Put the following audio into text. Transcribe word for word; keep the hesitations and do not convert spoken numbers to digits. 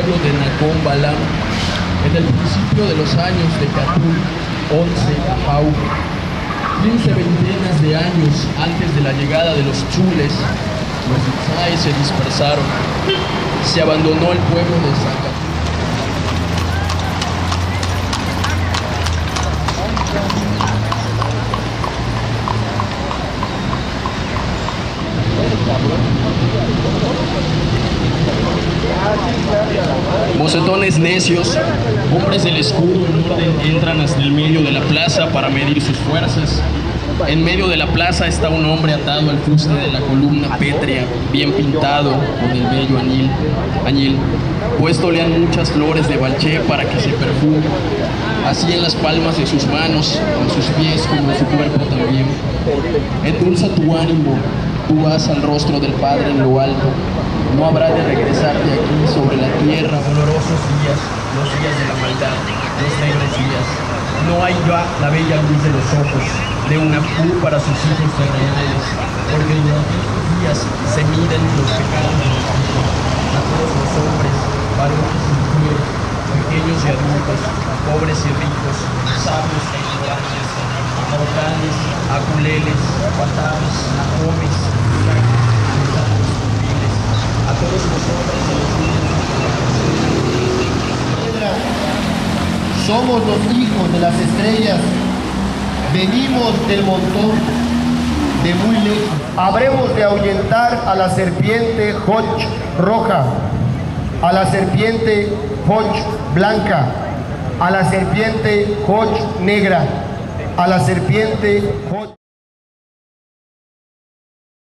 pueblo de Nacón Balam, en el principio de los años de Catul, once Ajau. quince veintenas de años antes de la llegada de los chules, los Itzai se dispersaron. Se abandonó el pueblo de Zacatul. Mocetones necios, hombres del escudo en orden, entran hasta el medio de la plaza para medir sus fuerzas. En medio de la plaza está un hombre atado al fuste de la columna pétrea, bien pintado con el bello añil, añil. Puéstole han muchas flores de balché para que se perfume, así en las palmas de sus manos, en sus pies como en su cuerpo también. Endulza tu ánimo, tú vas al rostro del Padre en lo alto. No habrá de regresar de aquí sobre la tierra dolorosos días, los días de la maldad, los negros días. No hay ya la bella luz de los ojos de una pu para sus hijos terrenales, porque durante estos días se miden los pecados de los hijos, a todos los hombres, varones y mujeres, pequeños y adultos, pobres y ricos, sabios e ignorantes, mortales, aculeles, patanes, nacomes, a todos nosotros se nos unen. Somos los hijos de las estrellas, venimos del montón de muy lejos. Habremos de ahuyentar a la serpiente Hoch roja, a la serpiente Hoch blanca, a la serpiente Hoch negra, a la serpiente Hoch